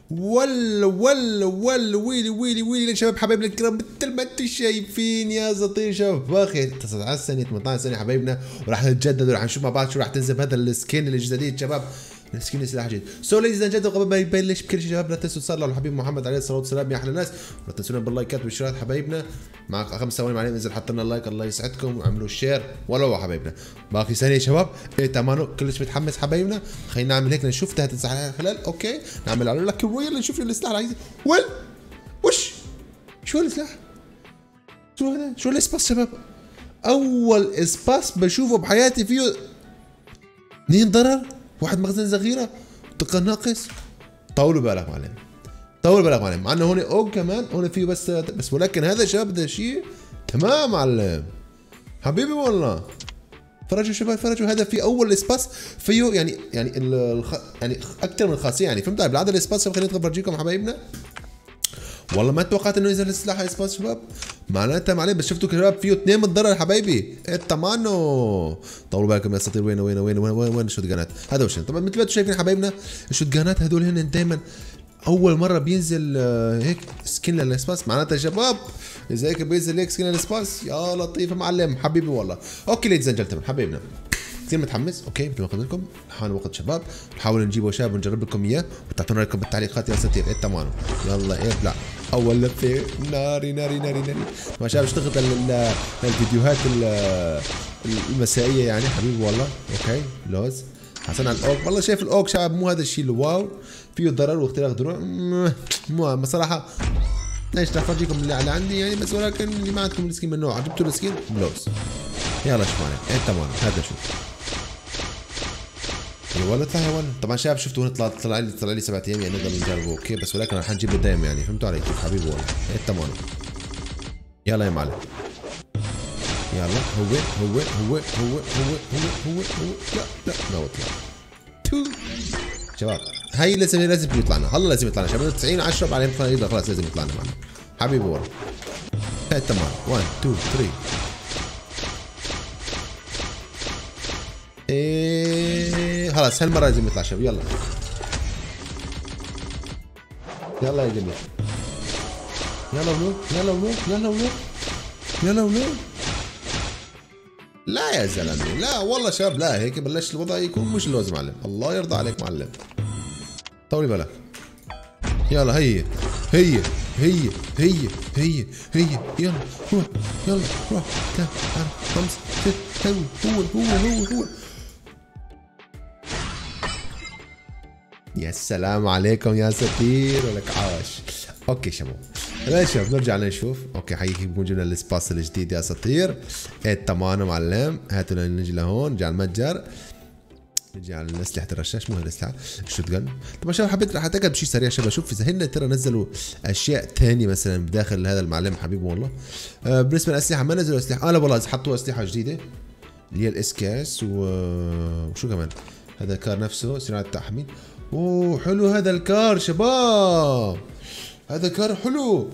ويلي ويلي ويلي يا شباب حبايبنا الكرام، مثل ما انتم شايفين يا اساطير شباب باقي 19 سنه 18 سنه حبايبنا، وراح نتجدد وراح نشوف مع بعض شو راح تنزل بهذا السكين الجديد شباب. السكين سلاح جديد. سو ليديز اند جنتلمان، قبل ما يبلش بكل شيء شباب لا تنسوا تصلوا على الحبيب محمد عليه الصلاه والسلام يا احلى ناس، ولا تنسونا باللايكات والاشتراكات حبايبنا. مع 5 ثواني معلم انزل حط لنا اللايك، الله يسعدكم، واعملوا الشير ولو حبايبنا. باقي ثانيه يا شباب، ايه تمام كلش متحمس حبايبنا. خلينا نعمل هيك نشوف تحت السلاح خلال اوكي، نعمل على لك الرويال نشوف السلاح العايز وش شو السلاح؟ شو هذا؟ شو الاسباس شباب؟ اول اسباس بشوفه بحياتي فيه 2 ضرر، 1 مخزن صغيره، طاقه ناقص. طولوا بالك معلم، طول بالك معلم، مع انه هون اوج كمان، هون فيه بس ولكن هذا شباب ده شيء تمام معلم حبيبي والله. فرجوا شباب فرجوا، هذا في اول اسباس فيه يعني يعني اكثر من خاصيه يعني فهمت بالعاده الاسباس. خليني افرجيكم حبايبنا، والله ما توقعت انه ينزل السلاح اسباس شباب، معناتها معلم بس شفتوا شباب فيه 2 متضرر حبايبي. التمانو طولوا بالكم يا اساطير. وين الشوت هذا وش طبعا مثل ما انتم شايفين حبايبنا، الشوت هذول هن دائما اول مره بينزل هيك سكين للاسباس، معناتها يا شباب اذا هيك بينزل هيك سكين للاسباس يا لطيف معلم حبيبي والله. اوكي ليديز اند جنتلمان حبايبنا، كثير متحمس. اوكي مثل ما قلت لكم حان وقت شباب نحاول نجيبه شباب ونجرب لكم اياه، وتعطونا رايكم بالتعليقات يا اساطير. ايه تمام يلا ابلع اول لفه ناري ناري ناري ناري. ما شباب اشتغلت الفيديوهات المسائيه يعني حبيبي والله. اوكي لوز حسن على الاوك، والله شايف الاوك شباب مو هذا الشيء الواو، فيه ضرر واختراق دروع مو بصراحه. ليش راح افرجيكم اللي عندي يعني، بس ولكن اللي ما عندكم السكين من نوع جبتوا السكين بلوز. يلا شوف معنا ايه تمام هذا شوف يا ولد اطلع يا ولد. طبعا شباب شفتوا هنا طلع لي 7 ايام يعني نقدر نجربه اوكي، بس ولكن راح نجيبه دايم يعني فهمتوا علي كيف حبيبي والله. ايه تمام يلا يا معلم يلا. هو لا اطلع تو شباب. هاي لازم يطلعنا، هلا لازم يطلعنا شباب. 90 10 بعدين خلاص لازم يطلعنا معنا حبيبي والله. هاي تمام 1 2 3 ايه خلاص هالمره لازم يطلع شباب. يلا يلا يا جميل يلا ولو يلا ولو يلا ولو يلا ولو. لا يا زلمه لا والله شباب، لا هيك بلش الوضع يكون مش لازم معلم. الله يرضى عليك معلم، طولي بالك. يلا هي هي هي هي هي هي يلا روح يلا روح 3 4 5 6 هو يا سلام عليكم يا ستير ولك عاش. اوكي شباب يا شباب نرجع لنشوف. اوكي حقيقي بكون جبنا السباس الجديد يا اساطير. ايه تمام معلم، هاتوا نجي لهون نجي على المتجر، نجي على اسلحه الرشاش مو الاسلحه الشوت جن. طبعا شباب حبيت راح اتاكد بشيء سريع شباب، اشوف اذا هن ترى نزلوا اشياء ثانيه مثلا بداخل هذا المعلم حبيبي والله. بالنسبه للاسلحه ما نزلوا اسلحه، لا والله حطوا اسلحه جديده اللي هي الاس كاس وشو كمان هذا الكار نفسه سرعه التحميل. اوه حلو هذا الكار شباب، هذا كار حلو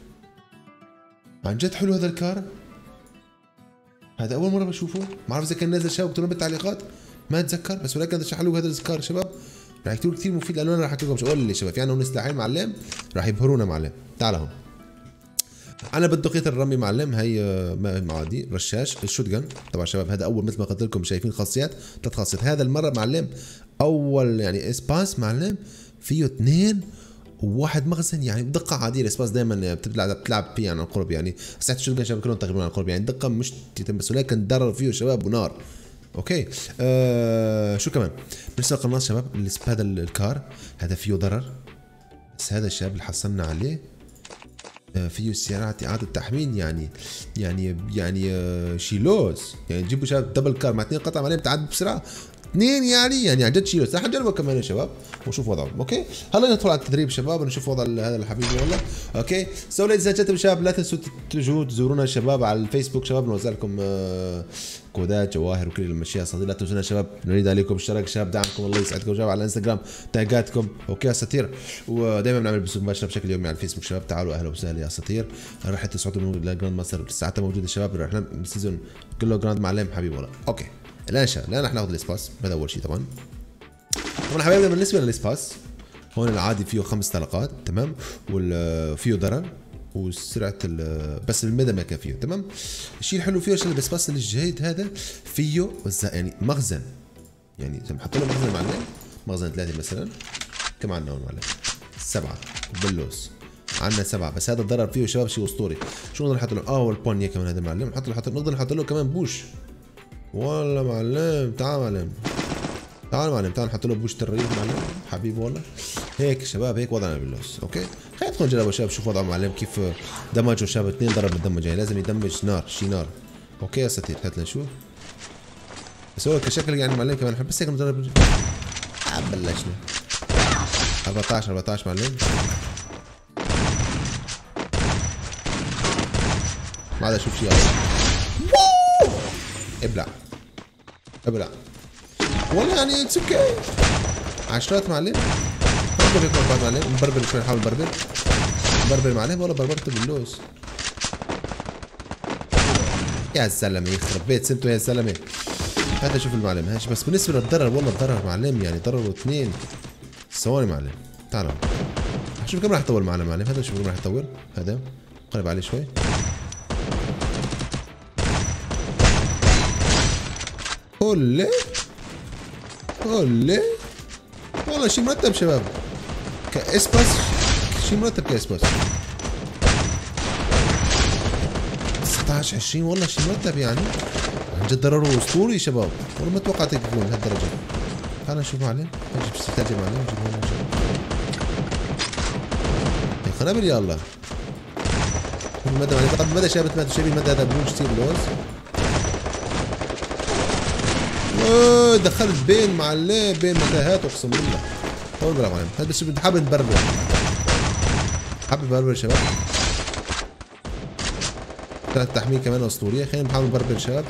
عن جد حلو هذا الكار. هذا اول مره بشوفه، ما بعرف اذا كان نازل شباب اكتبوا بالتعليقات ما اتذكر، بس ولكن هذا حلو هذا الكار شباب. راح يكون كثير مفيد الالوان راح احكي لكم شغل اللي شباب. في عندنا هون سلاحين معلم راح يبهرونا معلم. تعال هون انا بدقية الرمي معلم، هي معادي رشاش الشوت جن. طبعا شباب هذا اول مثل ما قلت لكم شايفين خاصيات 3 خاصيات. هذا المره معلم اول يعني اسباس معلم فيه 2 وواحد مخزن يعني بدقة عادية. الاسباس دائما بتلعب فيه عن القرب يعني، ساعة الشوت جن شباب كلهم تقريبا عن القرب يعني دقة مش تتم، بس ولكن ضرر فيه شباب ونار. اوكي شو كمان بالنسبة للقناص شباب، هذا الكار هذا فيه ضرر، بس هذا الشباب اللي حصلنا عليه فيه سيارات إعادة تحميل يعني شيلوز يعني تجيبوا شباب دبل كار مع 2 قطع عليهم تعد بسرعة 2 يعني عن جد شيلوز. رح نجربه كمان يا شباب ونشوف وضعه. اوكي هلا ندخل على التدريب شباب ونشوف وضع هذا الحبيب والله. اوكي سو ليديز اند جنتلمان شباب لا تنسوا تجوا تزورونا شباب على الفيسبوك شباب، نوزع لكم كودات جواهر وكل الاشياء صديق. لا تنسونا شباب، نريد عليكم الاشتراك شباب، دعمكم الله يسعدكم شباب. على الانستغرام تاجاتكم اوكي يا اساطير، ودائما بنعمل بث مباشر بشكل يومي على الفيسبوك شباب. تعالوا اهلا وسهلا يا اساطير. راح تصعدوا لجراند ماستر ساعتها موجوده شباب، راح السيزون كله جراند معلم حبيبي والله. اوكي الان رح ناخذ الاسباس، هذا اول شيء طبعا. حبايبنا بالنسبه للاسباس هون العادي فيه 5 طلقات تمام، وفيه ضرر وسرعه بس المدى ما كان فيه تمام. الشيء الحلو فيه عشان بس الجديد هذا فيه يعني مخزن، يعني زي ما حط له مخزن معلم، مخزن 3 مثلا. كم عندنا هون معلم؟ 7 باللوس، عندنا 7 بس هذا الضرر فيه شباب شيء اسطوري. شو نقدر نحط له؟ والبونيه كمان هذا معلم، نقدر نحط له كمان بوش. والله معلم تعال معلم، تعال نحط له بوش الريف معلم حبيبي والله. هيك شباب هيك وضعنا باللوس. اوكي خلينا ندخل نجرب شباب، شوف وضعه معلم كيف دمجه شباب. 2 ضرب بالدمج، يعني لازم يدمج نار، شي نار. اوكي يا ستير هات لنشوف. بس هو كشكل يعني معلم كمان نحب بس هيك نجرب. بلشنا 14 معلم. ما عاد اشوف شيء. ابلع والله يعني اتس اوكي. 10 معلم. بربر هيك مرات معلم، نبربر شوي، نحاول نبربر معلم. والله بربرته باللوز يا زلمه، يخرب بيت سنته يا زلمه. هذا شوف المعلم هاش. بس بالنسبه للضرر والله الضرر معلم يعني ضرره 2 ثواني معلم. تعالوا شوف كم راح يطول معنا معلم. هذا شوف كم راح يطول. هذا قرب عليه شوي. هولي والله شي مرتب شباب كاسباس، شي مرتب كاسباس. 19 20 والله شي مرتب يعني عن جد ضرره اسطوري شباب. والله ما توقعت يكون لهالدرجه. تعال نشوف معلم. نجيب ستاجي معلم، نجيب هون يا خنابل يا الله. المدى معلم طب المدى شابت مدى شايفين المدى هذا بلوش كثير لوز. دخلت بين معلم بين متاهات اقسم بالله. طول بالك معلم. هذا بس حابب نبربر، حابب نبربر شباب. ثلاث تحميل كمان اسطوريه. خلينا نحاول نبربر شباب.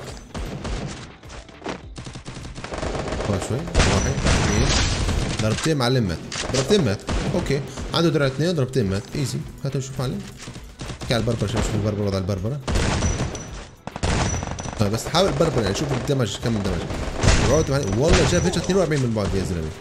شوي 1 2 ضربتين معلم مات. ضربتين مات. اوكي عنده درع 2 ضربتين مات ايزي. هاتوا نشوف معلم. احكي على البربر شوف البربر وضع البربره. طيب بس حاول البربر يعني شوف الدمج كم الدمج. والله جاب هيك 42 من بعد يا زلمه.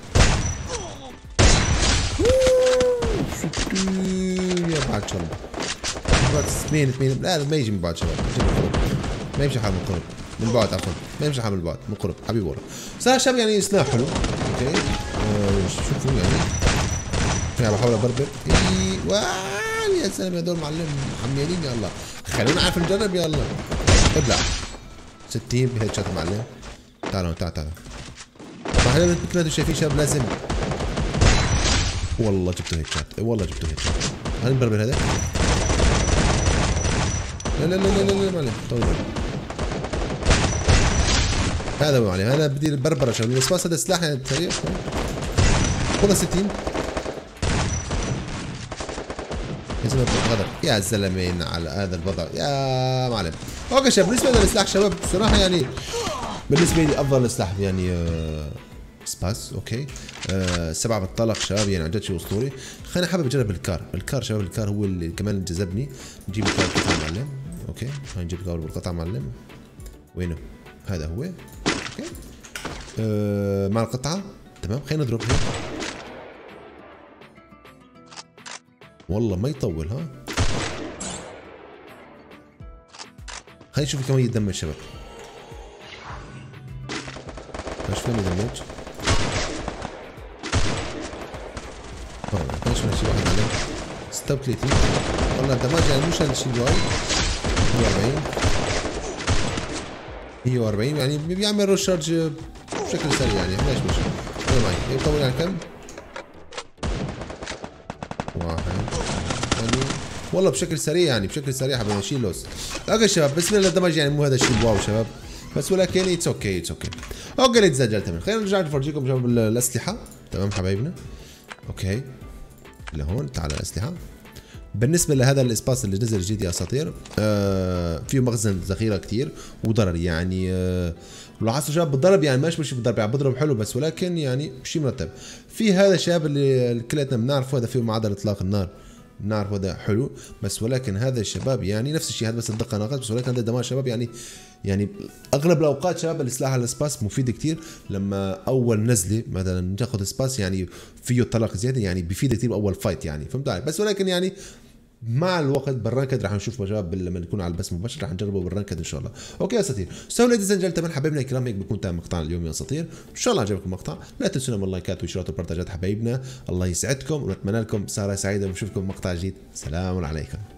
يا بعد شو بعد 8 لا ما يجي من بعد شباب. ما يمشي حال من قرب من بعد عفوا، ما يمشي حال من بعد من قرب حبيبي والله. صراحه شباب يعني سلاح حلو. اوكي شوفوا يعني بحاول ابربر. يا زلمه هذول معلم محملين يا الله. خلونا نعرف نجرب يا الله. ابلع 60 بهيد شات معلم. تعالوا تعال صحيح مثل ما انتم شايفين شباب لازم. والله جبته هيك شات، والله جبته هيك شات. هل نبربر هذا؟ لا معلم طول هذا معلم. انا بدي البربره شباب. الاسباس هذا سلاح يعني سريع والله 60 يا زلمين على هذا الوضع يا معلم. اوكي شباب بالنسبه للسلاح شباب بصراحه يعني بالنسبه لي افضل سلاح يعني سباس. اوكي 7 بالطلق شباب يعني عن جد شيء اسطوري. خليني حابب اجرب الكار شباب. الكار هو اللي كمان جذبني. نجيب الكار بالقطعه معلم. اوكي خلينا نجيب الكار بالقطعه معلم. وينه؟ هذا هو. اوكي مع القطعه تمام. خلينا نضرب هيك. والله ما يطول ها. خلينا نشوف كم يدمج شباب. ايش فين يدمج؟ ايش في شيء واحد عليه 36. والله الدمج يعني مش هالشيء الوايد. 140 يعني بيعمل ريشارج بشكل سريع يعني ماشي يلا معي. يطول يعني كم؟ 1 يعني والله بشكل سريع يعني بشكل سريع حبيبي نشيل لوز. اوكي شباب بالنسبه للدمج يعني مو هذا الشيء واو شباب بس ولكن اتس اوكي اوكي اللي تسجل تمام. خلينا نرجع نفرجيكم شباب الاسلحه تمام حبايبنا. اوكي لهون تعال الاسلحه. بالنسبه لهذا الاسباس اللي نزل جديد يا اساطير فيه مخزن ذخيره كثير وضرر يعني لاحظتوا شباب بالضرب يعني مش بالضرب يعني بضرب حلو بس ولكن يعني شيء مرتب. في هذا الشاب اللي كلياتنا بنعرفه هذا فيه معدل اطلاق النار بنعرف هذا حلو بس ولكن هذا الشباب يعني نفس الشيء هذا بس الدقه ناقص بس ولكن هذا الدمار شباب يعني يعني اغلب الاوقات شباب السلاح على السباس مفيد كتير. لما اول نزله مثلا تاخذ سباس يعني فيه طلق زياده، يعني بفيد كتير باول فايت يعني، فهمت علي؟ بس ولكن يعني مع الوقت بالرانكد رح نشوف شباب لما نكون على البث مباشر رح نجربه بالرانكد ان شاء الله. اوكي يا اساطير، سو ليديز اند جنتلمان حبايبنا الكرام، هيك بكون تم مقطعنا اليوم يا اساطير. ان شاء الله عجبكم المقطع، لا تنسونا من اللايكات والاشتراكات والبرتاجات حبايبنا. الله يسعدكم ونتمنى لكم سهره سعيده ونشوفكم مقطع جديد. سلام عليكم.